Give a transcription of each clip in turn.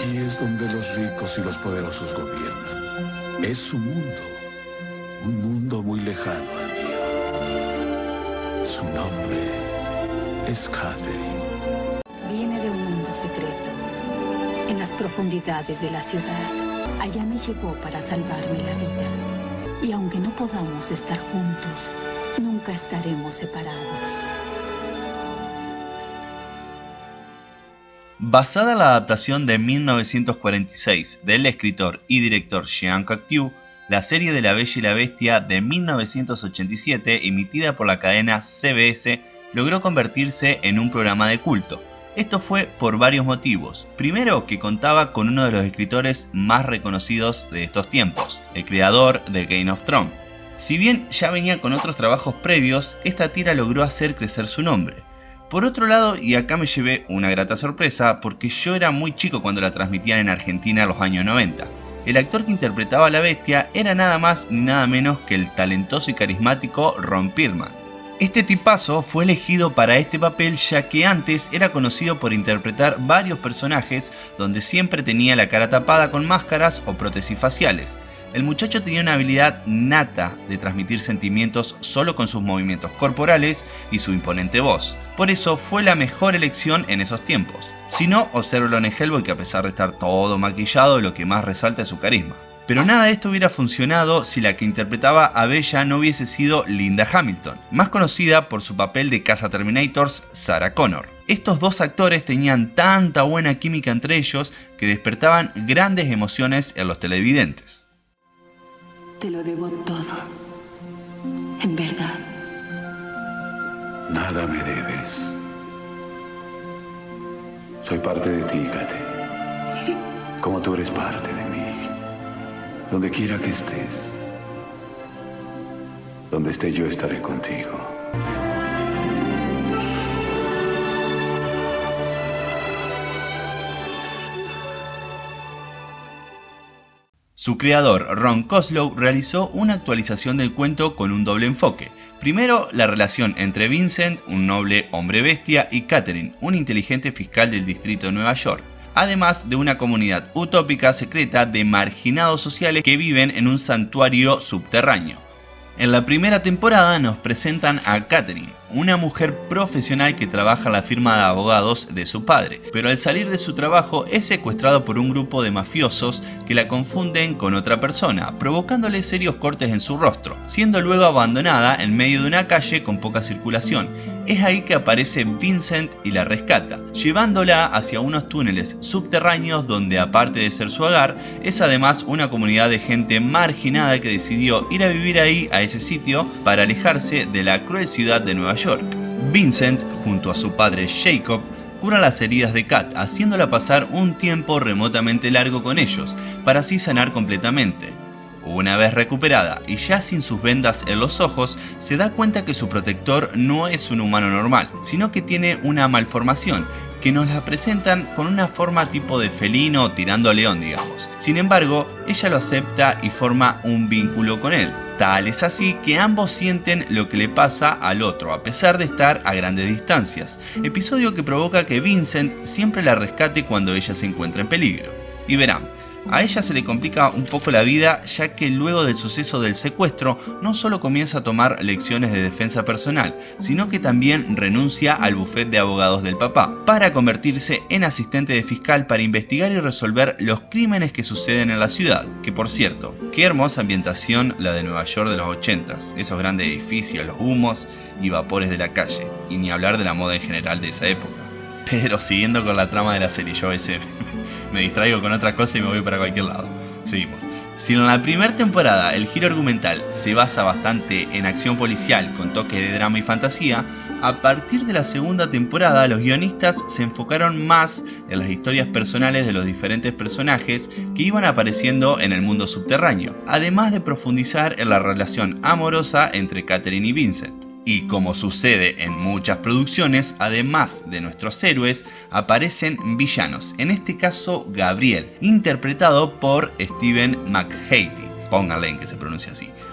Aquí es donde los ricos y los poderosos gobiernan. Es su mundo. Un mundo muy lejano al mío. Su nombre es Catherine. Viene de un mundo secreto. En las profundidades de la ciudad. Allá me llevó para salvarme la vida. Y aunque no podamos estar juntos, nunca estaremos separados. Basada en la adaptación de 1946 del escritor y director Jean Cocteau, la serie de La Bella y la Bestia de 1987, emitida por la cadena CBS, logró convertirse en un programa de culto. Esto fue por varios motivos. Primero, que contaba con uno de los escritores más reconocidos de estos tiempos, el creador de Game of Thrones. Si bien ya venía con otros trabajos previos, esta tira logró hacer crecer su nombre. Por otro lado, y acá me llevé una grata sorpresa, porque yo era muy chico cuando la transmitían en Argentina en los años 90. El actor que interpretaba a la bestia era nada más ni nada menos que el talentoso y carismático Ron Perlman. Este tipazo fue elegido para este papel ya que antes era conocido por interpretar varios personajes donde siempre tenía la cara tapada con máscaras o prótesis faciales. El muchacho tenía una habilidad nata de transmitir sentimientos solo con sus movimientos corporales y su imponente voz. Por eso fue la mejor elección en esos tiempos. Si no, obsérvalo en Hellboy, que a pesar de estar todo maquillado, lo que más resalta es su carisma. Pero nada de esto hubiera funcionado si la que interpretaba a Bella no hubiese sido Linda Hamilton, más conocida por su papel de Caza Terminators, Sarah Connor. Estos dos actores tenían tanta buena química entre ellos que despertaban grandes emociones en los televidentes. Te lo debo todo. En verdad. Nada me debes. Soy parte de ti, Kate. Como tú eres parte de mí. Donde quiera que estés. Donde esté yo estaré contigo. Su creador, Ron Koslow, realizó una actualización del cuento con un doble enfoque. Primero, la relación entre Vincent, un noble hombre bestia, y Catherine, un inteligente fiscal del distrito de Nueva York. Además de una comunidad utópica secreta de marginados sociales que viven en un santuario subterráneo. En la primera temporada nos presentan a Catherine, una mujer profesional que trabaja en la firma de abogados de su padre, pero al salir de su trabajo es secuestrado por un grupo de mafiosos que la confunden con otra persona, provocándole serios cortes en su rostro, siendo luego abandonada en medio de una calle con poca circulación. Es ahí que aparece Vincent y la rescata, llevándola hacia unos túneles subterráneos donde, aparte de ser su hogar, es además una comunidad de gente marginada que decidió ir a vivir ahí, a ese sitio, para alejarse de la cruel ciudad de Nueva York. Vincent, junto a su padre Jacob, cura las heridas de Kat, haciéndola pasar un tiempo remotamente largo con ellos, para así sanar completamente. Una vez recuperada y ya sin sus vendas en los ojos, se da cuenta que su protector no es un humano normal, sino que tiene una malformación, que nos la presentan con una forma tipo de felino tirando a león, digamos. Sin embargo, ella lo acepta y forma un vínculo con él. Tal es así que ambos sienten lo que le pasa al otro, a pesar de estar a grandes distancias. Episodio que provoca que Vincent siempre la rescate cuando ella se encuentra en peligro. Y verán, a ella se le complica un poco la vida, ya que luego del suceso del secuestro no solo comienza a tomar lecciones de defensa personal, sino que también renuncia al bufete de abogados del papá, para convertirse en asistente de fiscal para investigar y resolver los crímenes que suceden en la ciudad. Que por cierto, qué hermosa ambientación la de Nueva York de los 80s, esos grandes edificios, los humos y vapores de la calle, y ni hablar de la moda en general de esa época. Pero siguiendo con la trama de la serie, yo a veces me distraigo con otra cosa y me voy para cualquier lado. Seguimos. Si en la primera temporada el giro argumental se basa bastante en acción policial con toques de drama y fantasía, a partir de la segunda temporada los guionistas se enfocaron más en las historias personales de los diferentes personajes que iban apareciendo en el mundo subterráneo, además de profundizar en la relación amorosa entre Catherine y Vincent. Y como sucede en muchas producciones, además de nuestros héroes, aparecen villanos, en este caso Gabriel, interpretado por Stephen McHattie, pónganle en que se pronuncia así,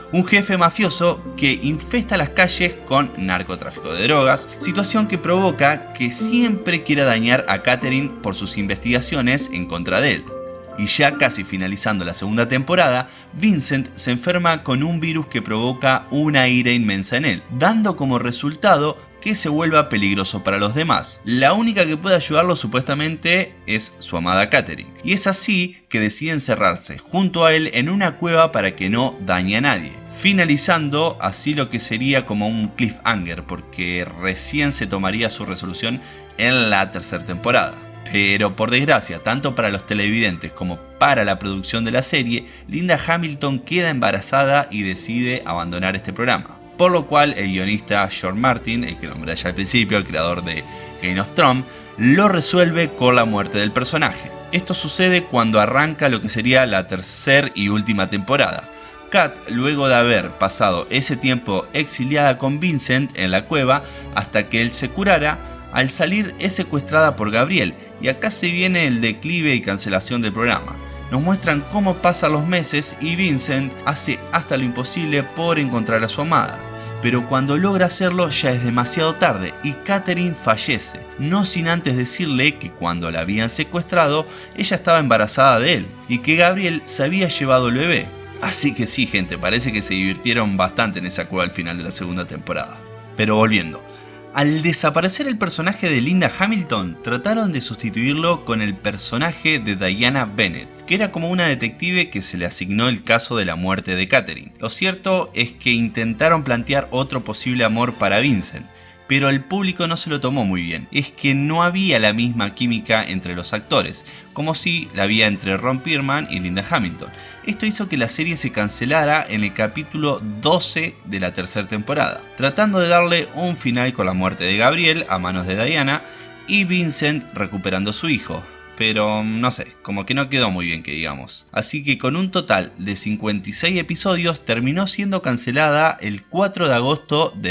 un jefe mafioso que infesta las calles con narcotráfico de drogas, situación que provoca que siempre quiera dañar a Catherine por sus investigaciones en contra de él. Y ya casi finalizando la segunda temporada, Vincent se enferma con un virus que provoca una ira inmensa en él, dando como resultado que se vuelva peligroso para los demás. La única que puede ayudarlo supuestamente es su amada Catherine, y es así que decide encerrarse junto a él en una cueva para que no dañe a nadie, finalizando así lo que sería como un cliffhanger, porque recién se tomaría su resolución en la tercera temporada. Pero por desgracia, tanto para los televidentes como para la producción de la serie, Linda Hamilton queda embarazada y decide abandonar este programa. Por lo cual el guionista George Martin, el que nombré ya al principio, el creador de Game of Thrones, lo resuelve con la muerte del personaje. Esto sucede cuando arranca lo que sería la tercera y última temporada. Kat, luego de haber pasado ese tiempo exiliada con Vincent en la cueva hasta que él se curara, al salir es secuestrada por Gabriel, y acá se viene el declive y cancelación del programa. Nos muestran cómo pasan los meses y Vincent hace hasta lo imposible por encontrar a su amada. Pero cuando logra hacerlo ya es demasiado tarde y Catherine fallece, no sin antes decirle que cuando la habían secuestrado ella estaba embarazada de él y que Gabriel se había llevado el bebé. Así que sí, gente, parece que se divirtieron bastante en esa cueva al final de la segunda temporada. Pero volviendo. Al desaparecer el personaje de Linda Hamilton, trataron de sustituirlo con el personaje de Diana Bennett, que era como una detective que se le asignó el caso de la muerte de Catherine. Lo cierto es que intentaron plantear otro posible amor para Vincent, pero el público no se lo tomó muy bien. Es que no había la misma química entre los actores, como si la había entre Ron Perlman y Linda Hamilton. Esto hizo que la serie se cancelara en el capítulo 12 de la tercera temporada, tratando de darle un final con la muerte de Gabriel a manos de Diana y Vincent recuperando a su hijo. Pero no sé, como que no quedó muy bien que digamos. Así que con un total de 56 episodios terminó siendo cancelada el 4 de agosto de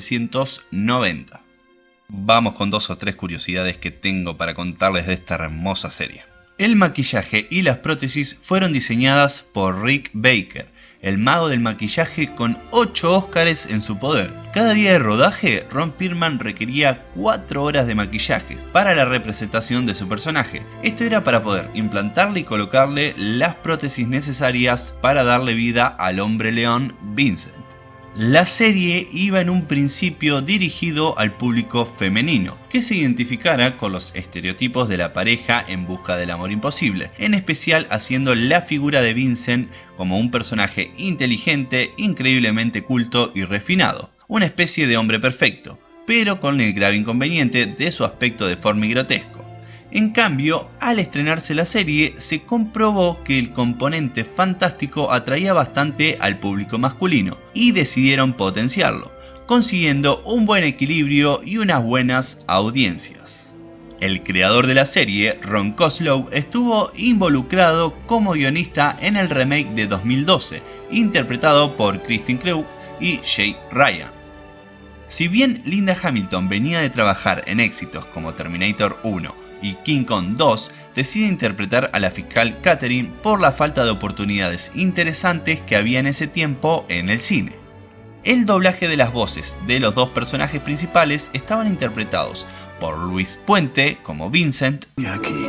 1990. Vamos con 2 o 3 curiosidades que tengo para contarles de esta hermosa serie. El maquillaje y las prótesis fueron diseñadas por Rick Baker, el mago del maquillaje con 8 Óscares en su poder. Cada día de rodaje, Ron Perlman requería 4 horas de maquillajes para la representación de su personaje. Esto era para poder implantarle y colocarle las prótesis necesarias para darle vida al hombre león Vincent. La serie iba en un principio dirigido al público femenino, que se identificara con los estereotipos de la pareja en busca del amor imposible, en especial haciendo la figura de Vincent como un personaje inteligente, increíblemente culto y refinado, una especie de hombre perfecto, pero con el grave inconveniente de su aspecto deforme y grotesco. En cambio, al estrenarse la serie, se comprobó que el componente fantástico atraía bastante al público masculino y decidieron potenciarlo, consiguiendo un buen equilibrio y unas buenas audiencias. El creador de la serie, Ron Koslow, estuvo involucrado como guionista en el remake de 2012, interpretado por Kristin Kreuk y Jay Ryan. Si bien Linda Hamilton venía de trabajar en éxitos como Terminator 1, y King Kong 2, decide interpretar a la fiscal Catherine por la falta de oportunidades interesantes que había en ese tiempo en el cine. El doblaje de las voces de los 2 personajes principales estaban interpretados por Luis Puente como Vincent Y aquí,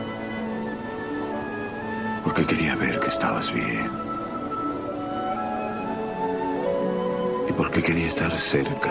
porque quería ver que estabas bien. Y porque quería estar cerca.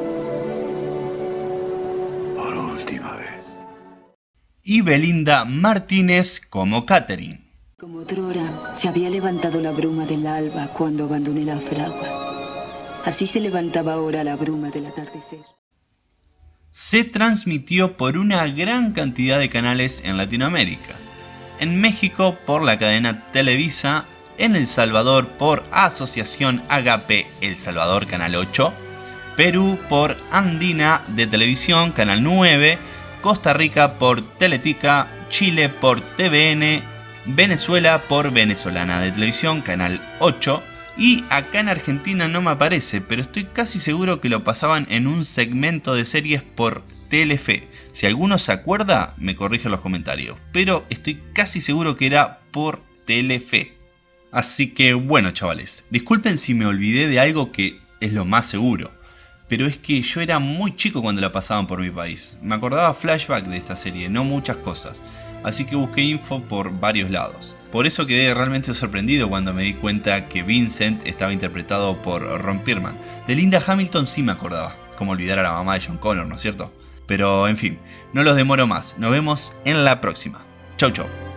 Por última vez. y Belinda Martínez como Catherine. Como otrora, se había levantado la bruma del alba cuando abandoné la fragua. Así se levantaba ahora la bruma del atardecer. Se transmitió por una gran cantidad de canales en Latinoamérica. En México por la cadena Televisa, en El Salvador por Asociación Agape El Salvador Canal 8, Perú por Andina de Televisión Canal 9, Costa Rica por Teletica, Chile por TVN, Venezuela por Venezolana de Televisión Canal 8 y acá en Argentina no me aparece, pero estoy casi seguro que lo pasaban en un segmento de series por Telefe. Si alguno se acuerda, me corrige en los comentarios, pero estoy casi seguro que era por Telefe. Así que bueno, chavales, disculpen si me olvidé de algo que es lo más seguro, pero es que yo era muy chico cuando la pasaban por mi país. Me acordaba flashback de esta serie, no muchas cosas, así que busqué info por varios lados. Por eso quedé realmente sorprendido cuando me di cuenta que Vincent estaba interpretado por Ron Perlman. De Linda Hamilton sí me acordaba, como olvidar a la mamá de John Connor, ¿no es cierto? Pero en fin, no los demoro más, nos vemos en la próxima. Chau chau.